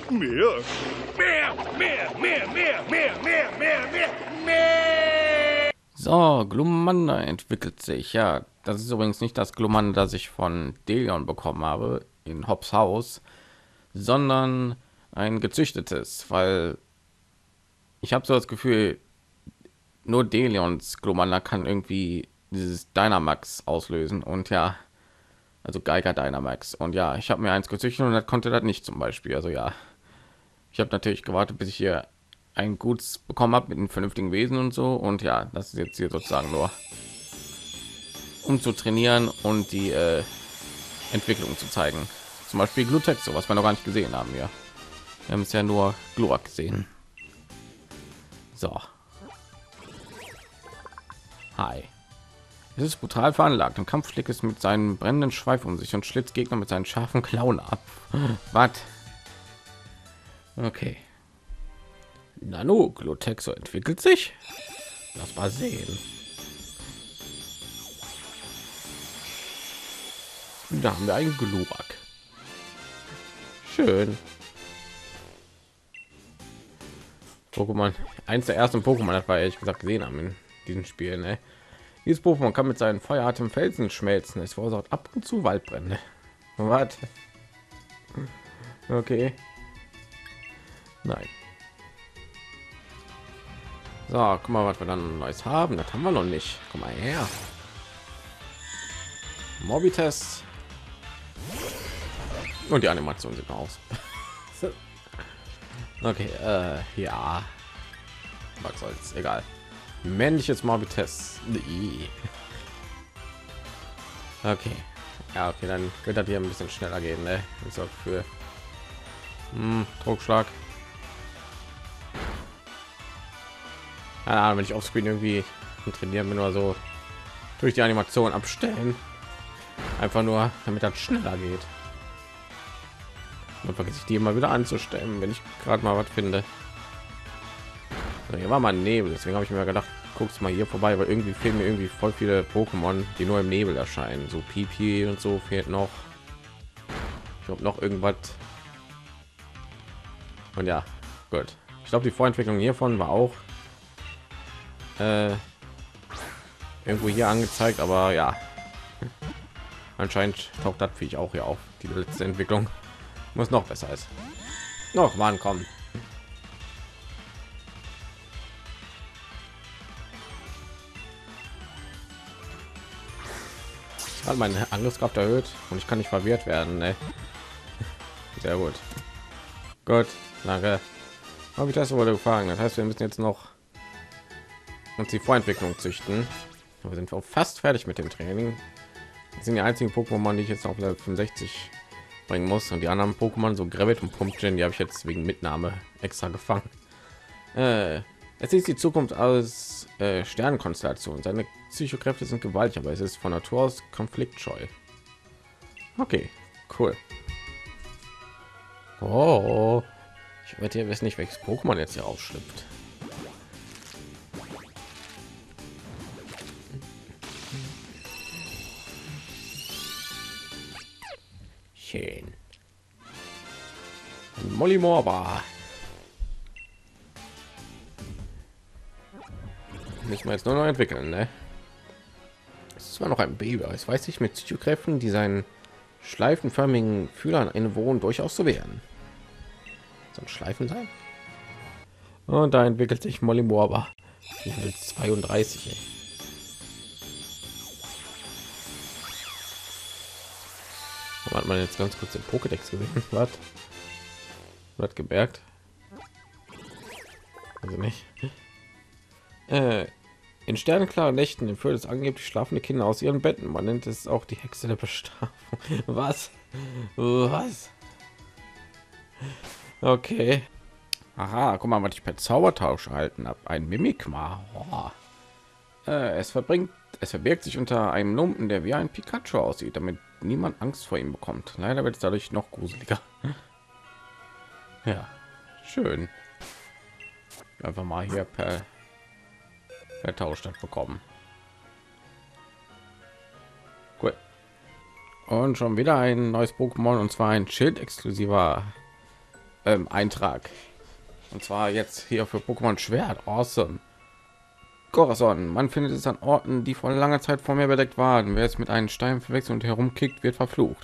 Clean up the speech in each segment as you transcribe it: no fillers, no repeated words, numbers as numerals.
Mehr. Mehr, mehr, mehr, mehr, mehr, mehr, mehr, mehr, mehr. So, Glumanda entwickelt sich. Ja, das ist übrigens nicht das Glumanda, das ich von Delion bekommen habe in Hobbs Haus, sondern ein gezüchtetes, weil ich habe so das Gefühl, nur Delions Glumanda kann irgendwie dieses Dynamax auslösen und ja, also Geiger Dynamax. Und ja, ich habe mir eins gezüchtet und das konnte das nicht zum Beispiel. Also ja, ich habe natürlich gewartet, bis ich hier ein gutes bekommen habe mit einem vernünftigen Wesen und so. Und ja, das ist jetzt hier sozusagen nur, um zu trainieren und die Entwicklung zu zeigen. Zum Beispiel Glutexo, was wir noch gar nicht gesehen haben. Ja, wir haben es ja nur Glurak gesehen. So. Hi. Es ist brutal veranlagt. Im Kampf schlägt es mit seinem brennenden Schweif um sich und schlitzt Gegner mit seinen scharfen Klauen ab. Was? Okay. Nano Glutexo entwickelt sich. Lass mal sehen. Da haben wir einen Glurak. Schön. Pokémon. Eins der ersten Pokémon, das war ehrlich gesagt gesehen haben in diesem Spiel. Ne? Dieses Pokémon kann mit seinen feuerharten Felsen schmelzen. Es verursacht ab und zu Waldbrände. Was? Okay. Nein. So, guck mal, was wir dann Neues haben. Das haben wir noch nicht. Komm mal her. Mobitest. Und die Animation sieht aus. Okay, ja. Was soll's, egal. Männliches Mobitest. Okay. Ja, okay, dann wird das hier ein bisschen schneller gehen, ne? Ist auch für Druckschlag. Ja, wenn ich auf Screen irgendwie trainieren bin oder so, durch die Animation abstellen. Einfach nur, damit das schneller geht. Und vergesse ich die immer wieder anzustellen, wenn ich gerade mal was finde. So, hier war mal Nebel, deswegen habe ich mir gedacht, guck's mal hier vorbei, weil irgendwie fehlen mir irgendwie voll viele Pokémon, die nur im Nebel erscheinen. So Pipi und so fehlt noch. Ich glaube noch irgendwas. Und ja, gut. Ich glaube, die Vorentwicklung hiervon war auch irgendwo hier angezeigt, aber ja, anscheinend taucht das Viech auch hier auf. Die letzte Entwicklung muss noch besser ist. Noch mal kommen. Hat meine Angriffskraft erhöht und ich kann nicht verwirrt werden. Ne? Sehr gut. Gut, danke. Habe ich das wurde gefangen? Das heißt, wir müssen jetzt noch uns die Vorentwicklung züchten. Wir sind auch fast fertig mit dem Training. Das sind die einzigen Pokémon, die ich jetzt auf Level 65 bringen muss, und die anderen Pokémon, so Gravit und Pumpkin, die habe ich jetzt wegen Mitnahme extra gefangen. Es ist die Zukunft aus Sternenkonstellation. Seine Psychokräfte sind gewaltig, aber es ist von Natur aus konfliktscheu. Okay, cool. Oh, ich werde hier wissen nicht, welches Pokémon jetzt hier aufschlüpft. Schön. Molly Morba. Müssen wir jetzt nur noch entwickeln, ne? Es ist zwar noch ein Baby, aber es weiß sich mit Psychokräften, die seinen schleifenförmigen Fühlern innewohnen, durchaus zu wehren. So ein Schleifen sein. Und da entwickelt sich Molly Morba. Level 32. Ey. Hat man jetzt ganz kurz den Pokédex gesehen? Was gemerkt? Also nicht. In sternenklaren Nächten entführt es angeblich schlafende Kinder aus ihren Betten. Man nennt es auch die Hexe der Bestrafung. Was? Was? Okay. Aha, guck mal, was ich per Zaubertausch erhalten habe. Ein Mimikma. Oh. Es verbirgt sich unter einem Lumpen, der wie ein Pikachu aussieht, damit niemand Angst vor ihm bekommt. Leider wird es dadurch noch gruseliger. Ja, schön. Einfach mal hier per Tausch bekommen. Cool. Und schon wieder ein neues Pokémon, und zwar ein Schild exklusiver Eintrag. Und zwar jetzt hier für Pokémon Schwert. Awesome. Corazon. Man findet es an Orten, die vor langer Zeit vor mir bedeckt waren. Wer es mit einem Stein verwechselt und herumkickt, wird verflucht.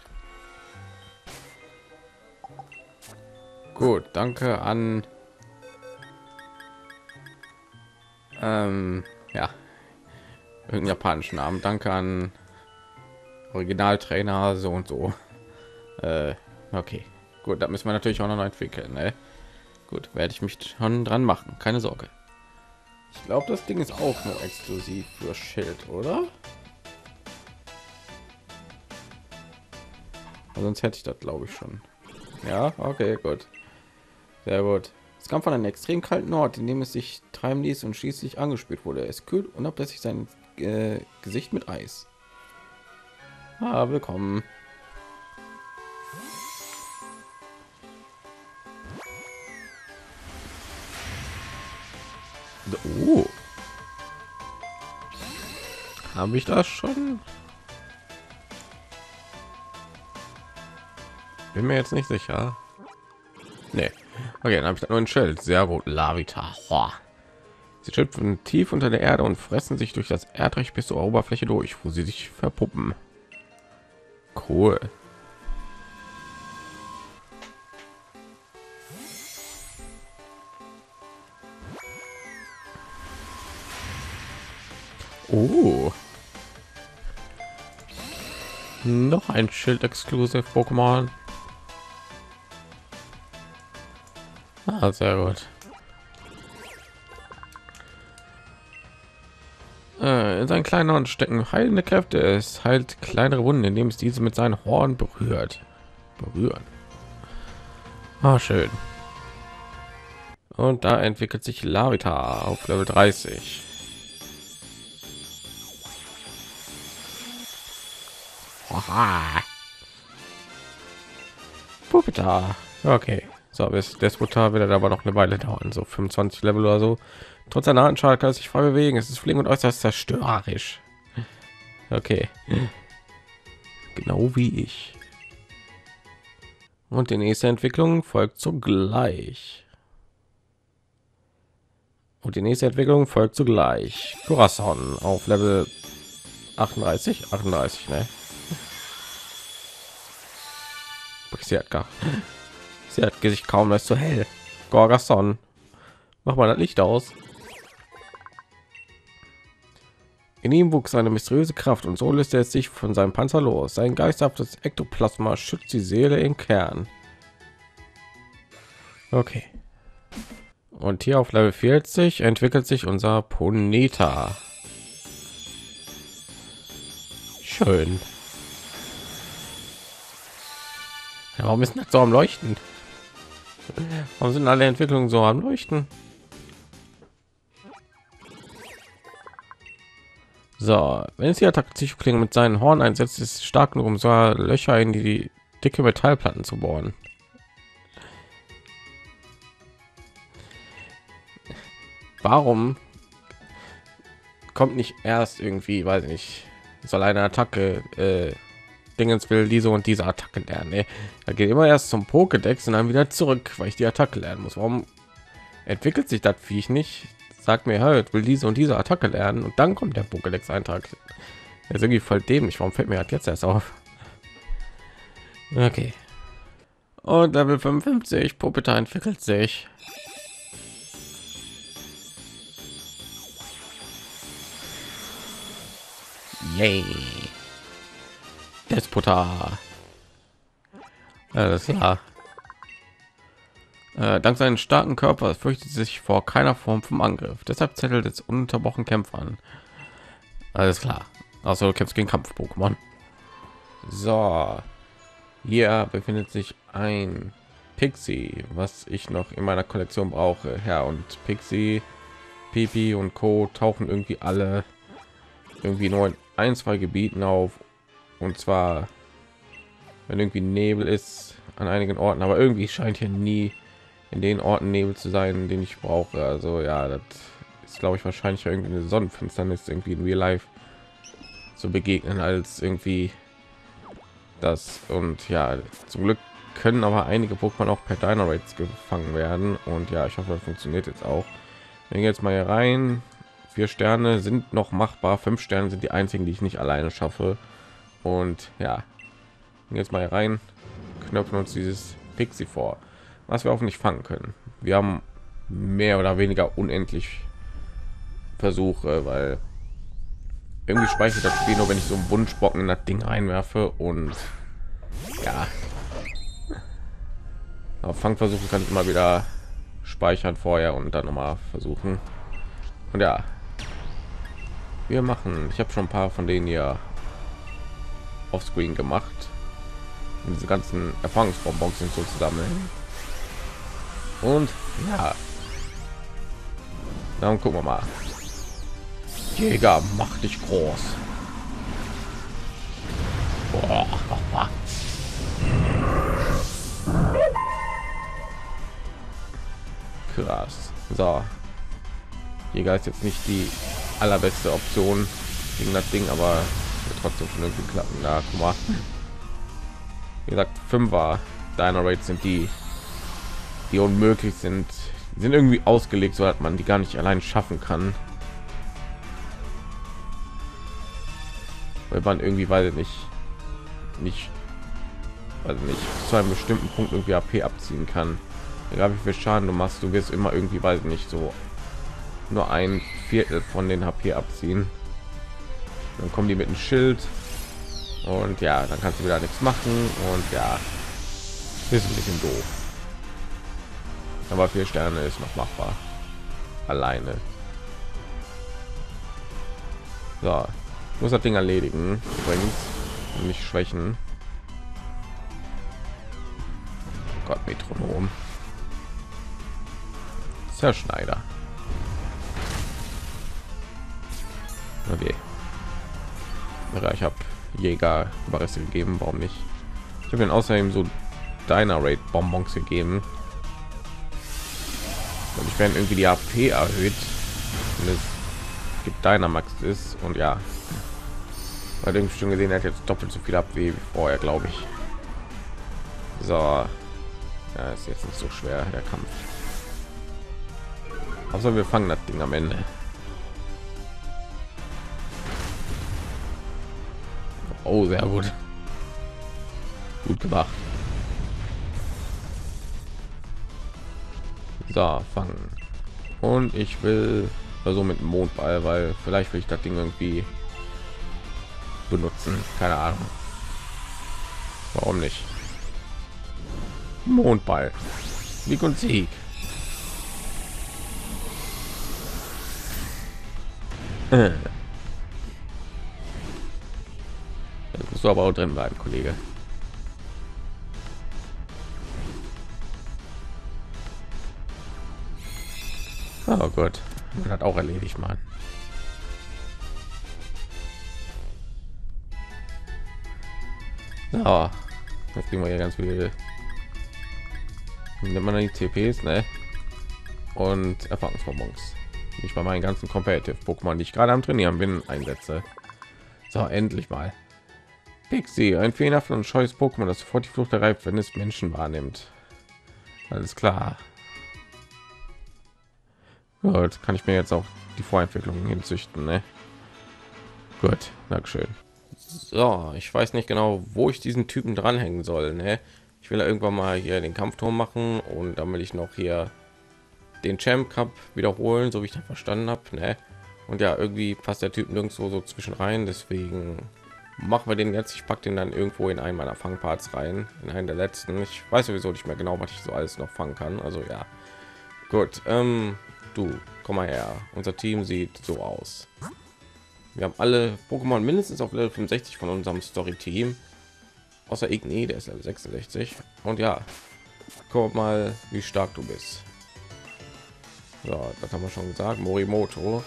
Gut, danke an ja, irgendeinen japanischen Namen. Danke an Originaltrainer so und so. Okay, gut, da müssen wir natürlich auch noch entwickeln. Ne? Gut, werde ich mich schon dran machen, keine Sorge. Ich glaube, das Ding ist auch nur exklusiv für Schild, oder? Sonst hätte ich das, glaube ich, schon. Ja, okay, gut. Sehr gut. Es kam von einem extrem kalten Ort, in dem es sich treiben ließ und schließlich angespült wurde. Es kühlt unablässig sein Gesicht mit Eis. Ah, willkommen. Oh. Habe ich das schon? Bin mir jetzt nicht sicher. Nee. Okay, dann habe ich da nur ein Schild. Sehr gut, Lavita. Hoa. Sie schöpfen tief unter der Erde und fressen sich durch das Erdreich bis zur Oberfläche durch, wo sie sich verpuppen. Cool. Oh. Noch ein Schild-Exclusive Pokémon. Ah, sehr gut. In seinen kleinen Horn stecken heilende Kräfte. Es heilt kleinere Wunden, indem es diese mit seinen Horn berühren. Ah, schön. Und da entwickelt sich Larita auf Level 30. Aha. Puppeta. Okay. So, bis Despotar wird aber noch eine Weile dauern, so 25 Level oder so. Trotz einer Anschlag kann es sich frei bewegen. Es ist flink und äußerst zerstörerisch. Okay. Genau wie ich. Und die nächste Entwicklung folgt zugleich. Corazon auf Level 38, ne? Sie hat sich kaum als zu hell. Gorgason, mach mal das Licht aus. In ihm wuchs eine mysteriöse Kraft und so löste es sich von seinem Panzer los. Sein geisterhaftes Ektoplasma schützt die Seele im Kern. Okay. Und hier auf Level 40 entwickelt sich unser Ponyta. Schön. Ja, warum ist das so am Leuchten? Warum sind alle Entwicklungen so am Leuchten? So, wenn es die Attacke Psychoklinge mit seinen Horn einsetzt, ist es stark genug, um so Löcher in die dicke Metallplatten zu bohren. Warum kommt nicht erst irgendwie, weiß ich nicht, soll eine Attacke Dingens will diese und diese Attacke lernen. Ne? Da geht immer erst zum Pokédex und dann wieder zurück, weil ich die Attacke lernen muss. Warum entwickelt sich das Viech nicht? Sagt mir halt, will diese und diese Attacke lernen und dann kommt der Pokédex-Eintrag. Er ist irgendwie voll dämlich. Warum fällt mir halt jetzt erst auf? Okay. Und Level 55, Puppeta entwickelt sich. Yay. Despota. Alles klar. Dank seines starken Körpers fürchtet sie sich vor keiner Form vom Angriff. Deshalb zettelt es ununterbrochen Kämpfer an. Alles klar. Also du kämpfst gegen Kampf-Pokémon. So. Hier befindet sich ein Pixie, was ich noch in meiner Kollektion brauche. Ja, und Pixie, Pipi und Co. tauchen irgendwie alle irgendwie nur in ein, zwei Gebieten auf. Und zwar, wenn irgendwie Nebel ist an einigen Orten, aber irgendwie scheint hier nie in den Orten Nebel zu sein, den ich brauche. Also ja, das ist, glaube ich, wahrscheinlich irgendwie eine Sonnenfinsternis irgendwie in Real Life zu begegnen als irgendwie das. Und ja, zum Glück können aber einige Pokémon auch per Dynarates gefangen werden. Und ja, ich hoffe, das funktioniert jetzt auch. Wir gehen jetzt mal hier rein. 4 Sterne sind noch machbar. 5 Sterne sind die einzigen, die ich nicht alleine schaffe. Und ja, jetzt mal hier rein, knöpfen uns dieses Pixie vor, was wir auch nicht fangen können. Wir haben mehr oder weniger unendlich Versuche, weil irgendwie speichert das Spiel nur, wenn ich so einen Wunschbocken in das Ding reinwerfe. Und ja, aber Fangversuche kann ich immer wieder speichern vorher und dann noch mal versuchen. Und ja, wir machen, ich habe schon ein paar von denen hier offscreen gemacht, um diese ganzen Erfahrungsbonbons so zu sammeln. Und ja, dann gucken wir mal. Jäger, mach dich groß. Boah. Krass. So, Jäger ist jetzt nicht die allerbeste Option gegen das Ding, aber wird trotzdem schon irgendwie klappen. Da, guck mal. Wie gesagt, 5er Dynarates sind die unmöglich sind. Die sind irgendwie ausgelegt, so dass man die gar nicht allein schaffen kann. Weil man irgendwie, weiß ich nicht zu einem bestimmten Punkt irgendwie AP abziehen kann. Egal wie viel Schaden du machst, du wirst immer irgendwie, weiß ich nicht, so nur ein Viertel von den HP abziehen. Dann kommen die mit dem Schild und ja, dann kannst du wieder nichts machen und ja, ist ein bisschen doof. Aber 4 Sterne ist noch machbar. Alleine. So, ich muss das Ding erledigen. Übrigens, nicht schwächen. Gott, Metronom. Zerschneider. Okay. Ja, ich habe Jäger Überreste gegeben. Warum nicht? Ich habe ihn außerdem so Dynarate Bonbons gegeben. Und ich werde irgendwie die AP erhöht, wenn es gibt Dynamax ist. Und ja, weil irgendwie schon gesehen, er hat jetzt doppelt so viel AP wie vorher, glaube ich. So, ja, ist jetzt nicht so schwer der Kampf. Also wir fangen das Ding am Ende. Oh, sehr gut. Gut gemacht. So, fangen. Und ich will also mit dem Mondball, weil vielleicht will ich das Ding irgendwie benutzen. Keine Ahnung. Warum nicht? Mondball. Sieg und Sieg. Das musst du aber auch drin bleiben, Kollege. Oh Gott, man hat auch erledigt, Mann. Ja, jetzt kriegen wir hier ganz viele. Nimmt man die TPs, ne? Und Erfahrungsbonbons. Ich bei meinen ganzen Competitive Pokémon, die ich gerade am Trainieren bin, einsetze. So, endlich mal. Pixie, ein fehlerhaftes und scheues Pokémon, das sofort die Flucht erreicht, wenn es Menschen wahrnimmt. Alles klar. Gut, kann ich mir jetzt auch die Vorentwicklung hinzüchten, ne? Gut, dankeschön. So, ich weiß nicht genau, wo ich diesen Typen dranhängen soll, ne? Ich will irgendwann mal hier den Kampfturm machen und dann will ich noch hier den Champ Cup wiederholen, so wie ich das verstanden habe, ne? Und ja, irgendwie passt der Typ nirgendwo so zwischen rein, deswegen machen wir den jetzt. Ich packe den dann irgendwo in einen meiner Fangparts rein, in einen der letzten. Ich weiß sowieso nicht mehr genau, was ich so alles noch fangen kann. Also ja, gut. Du, komm mal her. Unser Team sieht so aus. Wir haben alle Pokémon mindestens auf Level 65 von unserem Story-Team. Außer Igni, der ist Level 66. Und ja, guck mal, wie stark du bist. So, das haben wir schon gesagt. Morimoto.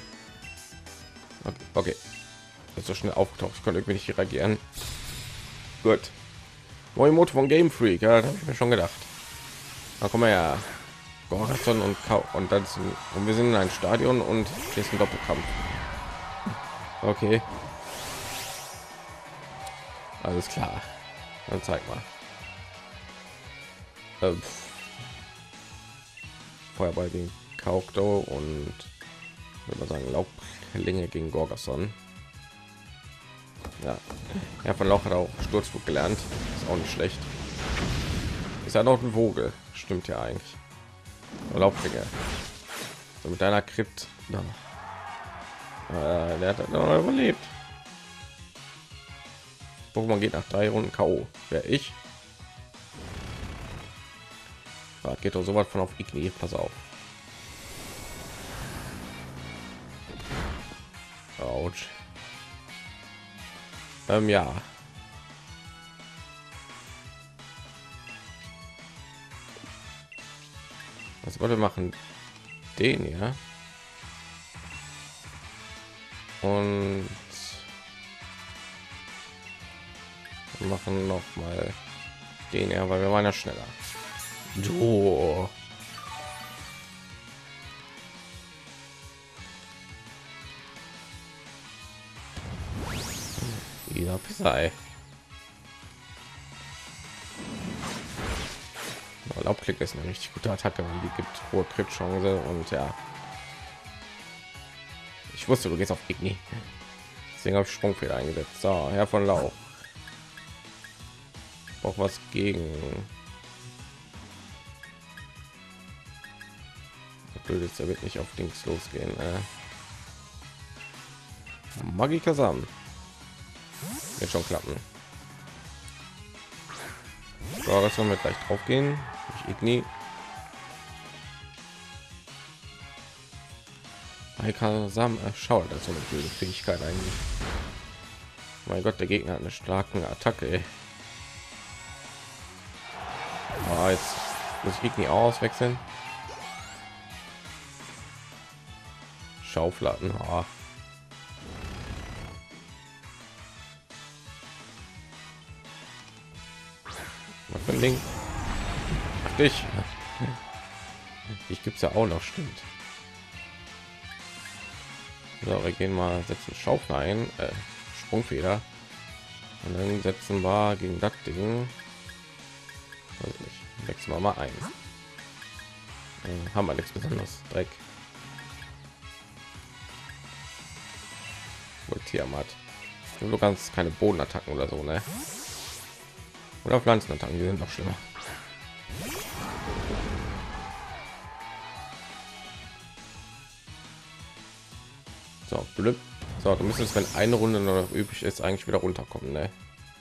Okay. Ist so schnell aufgetaucht, ich konnte irgendwie nicht reagieren. Gut. Morimoto von Game Freak, ja, habe ich mir schon gedacht. Na komm mal her. Gorathon und dann und wir sind in ein Stadion und hier ist ein Doppelkampf. Okay. Alles klar. Dann zeig mal. Ähm, Feuerball gegen Kaukto und würde man sagen Laubklinge gegen Gorgason. Ja, Herr von Lauch hat auch Sturzflug gelernt, ist auch nicht schlecht. Ist ja noch ein Vogel, stimmt ja eigentlich. Laubklinge. So mit deiner Crit. Ja. Der hat noch überlebt. Pokémon geht nach 3 Runden K.O. Wer ich? Ja, geht doch so was von auf Igni. Pass auf. Autsch. Ja. Was wollte machen? Den ja. Und wir machen noch mal den ja, weil wir waren ja schneller. So. Ja, Pissei. Laubklick ist eine richtig gute Attacke und die gibt hohe Crit-Chance und ja. Ich wusste, du gehst auf Igni. Deswegen habe ich Sprungfeder eingesetzt. So, Herr von Lauch. Auch was gegen. Blöd, er wird nicht auf Dings losgehen. Magikasam. Wird schon klappen. So, das wollen wir gleich drauf gehen. Ich Igni. Magikasam schaut, das so eine blöde Fähigkeit eigentlich. Mein Gott, der Gegner hat eine starke Attacke. Ey. Oh, jetzt muss ich Igni auswechseln. Schaufladen. Oh. Was für ein Ding? Ach, dich. Ich gibt's ja auch noch, stimmt. So, wir gehen mal, setzen Schaufel ein, Sprungfeder. Und dann setzen wir gegen das Ding. Weiß nicht, wechseln wir mal ein. Haben wir nichts Besonderes. Dreck. Tiamat. Du kannst keine Bodenattacken oder so, ne? Oder Pflanzenattacken, die sind noch schlimmer. So, blöd. So, du müsstest, wenn eine Runde noch üblich ist, eigentlich wieder runterkommen, ne?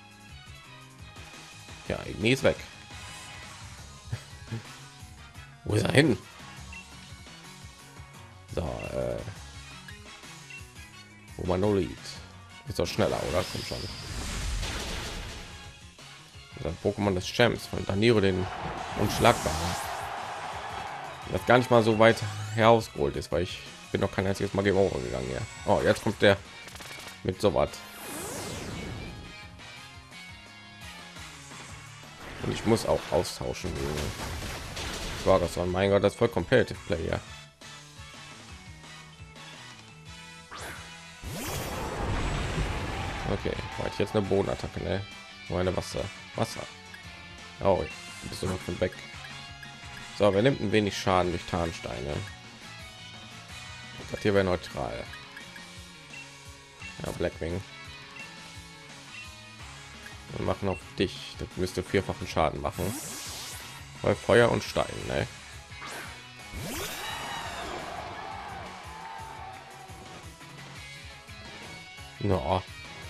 Ja, Igni ist weg. Wo ist er hin? So, wo man nur liegt. Ist doch schneller, oder? Kommt schon. Das Pokémon des Champs von Daniro, den Unschlagbaren. Das gar nicht mal so weit herausgeholt ist, weil ich bin noch kein einziges Mal Game Over gegangen. Ja. Oh, jetzt kommt der mit so was. Und ich muss auch austauschen. War das mein Gott, das ist voll Competitive Player. Okay, war ich jetzt eine Bodenattacke, ne? Meine Wasser. Oh, bist du noch von weg. So, wir nimmt ein wenig Schaden durch Tarnsteine. Das hier wäre neutral. Ja, Blackwing. Wir machen auf dich. Das müsste vierfachen Schaden machen. Weil Feuer und Stein, ne? No.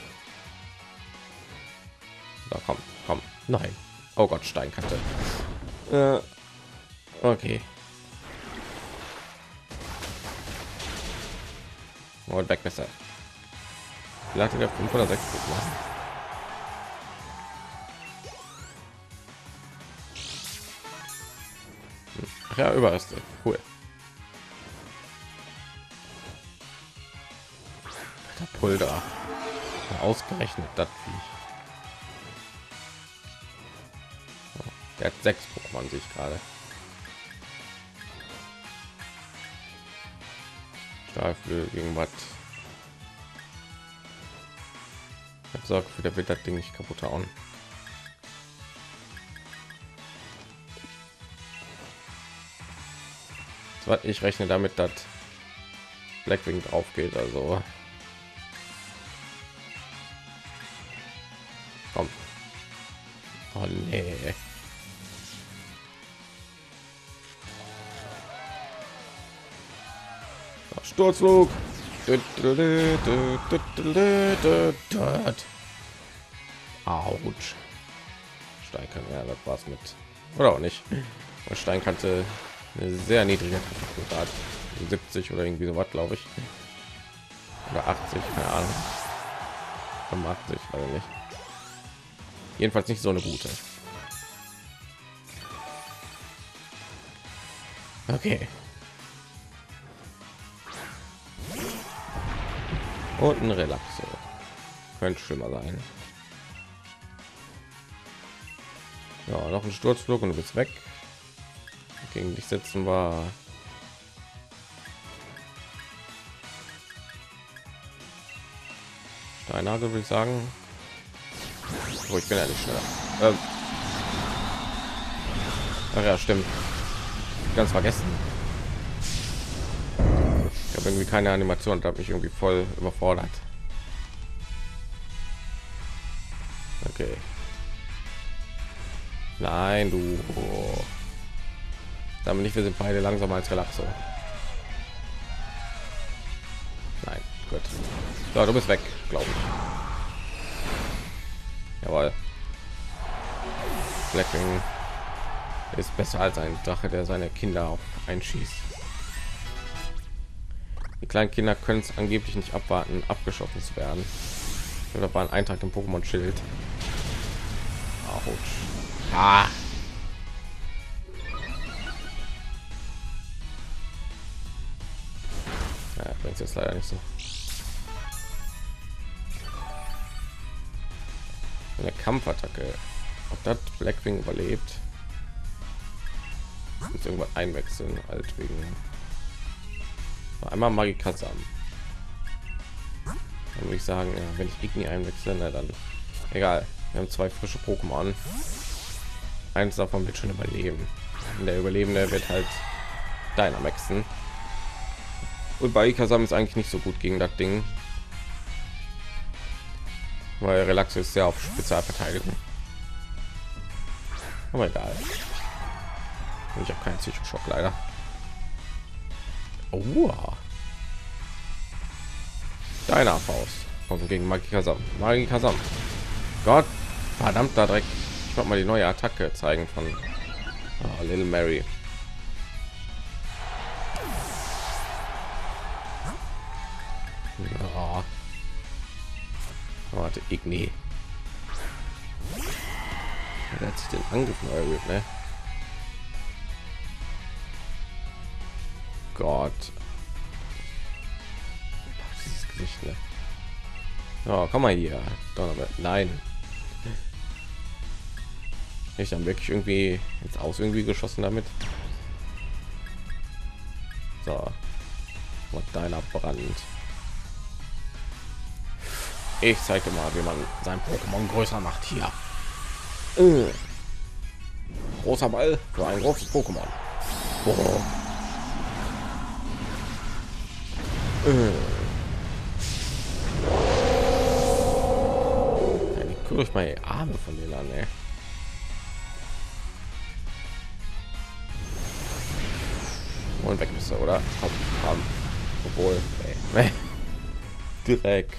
Da komm. Nein. Oh Gott, Steinkante. Okay. Und Wegmesser. Vielleicht hat er 5 oder 6 machen. Ach ja, Überreste. Cool. Pulder. Ausgerechnet das Viech. Der hat 6 Pokémon, sich gerade. Stahlflügel gegen was? Ich sorge für, der wird das Ding nicht kaputt hauen. was ich rechne damit, dass Blackwing drauf geht, also komm. Oh nee. Sturzflug. Autsch. Stein kann, ja, das war's mit, oder auch nicht. Der Stein kannte eine sehr niedrige Trefferquote hat, 70 oder irgendwie so was, glaube ich, oder 80, keine Ahnung, 85, weiß ich nicht. Jedenfalls nicht so eine gute. Okay. Und ein Relaxo. Könnte schlimmer sein. Ja, noch ein Sturzflug und du bist weg. Gegen dich setzen war Steinhagel, würde ich sagen. Oh, ich bin ja nicht schneller. Ach ja, stimmt. Ganz vergessen. Ich habe irgendwie keine Animation, da habe mich irgendwie voll überfordert. Okay. Nein, du. Damit nicht, wir sind beide langsamer als Relaxo. Nein, gut. So, du bist weg, glaube ich. Jawohl. Blackwing ist besser als ein Drache, der seine Kinder auch einschießt. Die kleinen Kinder können es angeblich nicht abwarten, abgeschossen zu werden. Oder war ein Eintrag im Pokémon Schild. Autsch. Ah. Ja, bringt jetzt leider nicht so. Eine Kampfattacke. Ob das Blackwing überlebt? Muss irgendwas einwechseln, halt wegen. Einmal Magikasam. Dann würde ich sagen, ja, wenn ich Igni einwechseln, na dann egal. Wir haben zwei frische Pokémon. Eins davon wird schon überleben. Und der Überlebende wird halt Dynamaxen. Und bei Ikasam ist eigentlich nicht so gut gegen das Ding, weil Relax ist ja auf Spezialverteidigung. Aber egal. Ich habe keinen Psychoschock leider. Oh. Deiner Faust kommt gegen Magikasam. Magikasam. Gott, verdammter Dreck. Ich wollte mal die neue Attacke zeigen von Little Mary. Oh. Warte, Igni. Er hat sich den Angriff neu erhöht, ne? Gott. Dieses Gesicht, ne? Oh, komm mal hier. Nein. Ich dann wirklich irgendwie jetzt aus irgendwie geschossen damit. So. Und deiner Brand. Ich zeige mal, wie man sein Pokémon größer macht hier. Großer Ball für ein großes Pokémon. Oh. Ja, durch meine Arme von denen an, ey. Und weg bist du, oder? Komm. Obwohl, ey. Direkt.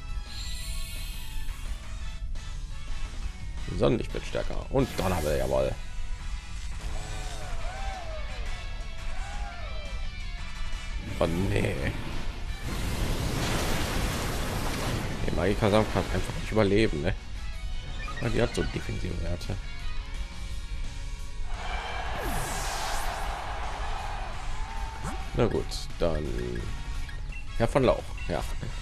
Sonnenlicht wird stärker und Donnerwelle, jawohl. Oh nee. Die Magikasam kann einfach nicht überleben, ne? Ja, die hat so defensive Werte. Na gut, dann Herr von Lauch, ja.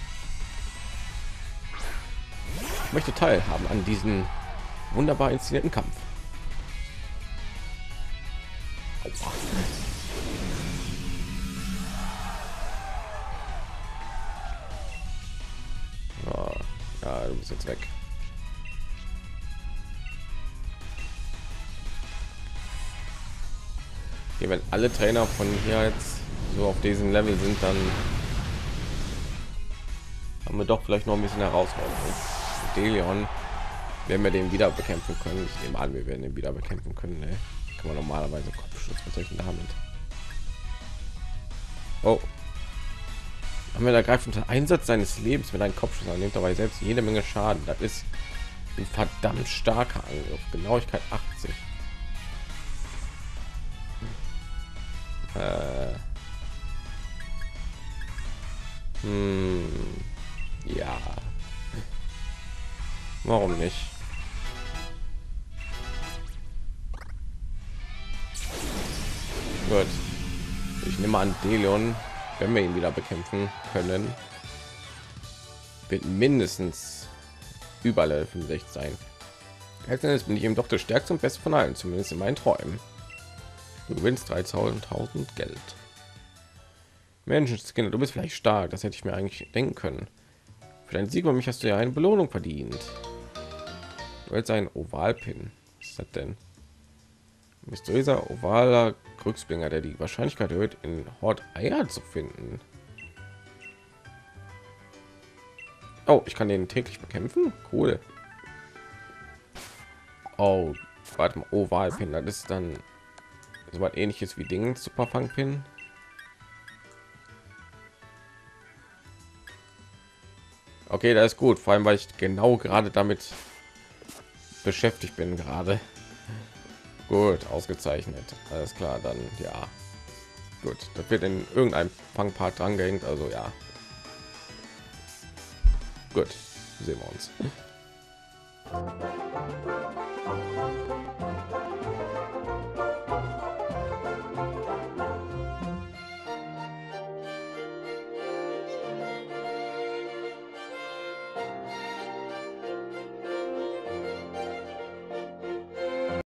Ich möchte teilhaben an diesen wunderbar inszenierten Kampf. Aua. Oh, ja, du bist jetzt weg. Hier werden alle Trainer von hier jetzt so auf diesem Level sind, dann haben wir doch vielleicht noch ein bisschen Herausforderung. Delion werden wir den wieder bekämpfen können. Ich nehme an, wir werden ihn wieder bekämpfen können. Ne? Kann man normalerweise Kopfschutz mit damit. Oh, haben wir da greift unter Einsatz seines Lebens mit einem Kopfschuss an, nimmt dabei selbst jede Menge Schaden. Das ist ein verdammt starker Angriff. Genauigkeit 80. Ja. Warum nicht? Gut. Ich nehme an, Delion, wenn wir ihn wieder bekämpfen können, wird mindestens über Level 65 sein. Letztendlich bin ich eben doch der stärkste und beste von allen, zumindest in meinen Träumen. Du gewinnst 3.000 Geld. Menschenskinder, du bist vielleicht stark, das hätte ich mir eigentlich denken können. Für deinen Sieg über mich hast du ja eine Belohnung verdient. Du willst einen Ovalpin. Was ist das denn? Mysteriöser ovaler Glücksbringer, der die Wahrscheinlichkeit erhöht, in Hort Eier zu finden. Oh, ich kann den täglich bekämpfen? Cool. Oh, warte mal, Ovalpin, das ist dann so was ähnliches wie Ding Superfang-Pin. Okay, das ist gut, vor allem weil ich genau gerade damit beschäftigt bin gerade. Gut, ausgezeichnet. Alles klar, dann ja. Gut, das wird in irgendeinem Fangpart dran gehängt, also ja. Gut, sehen wir uns.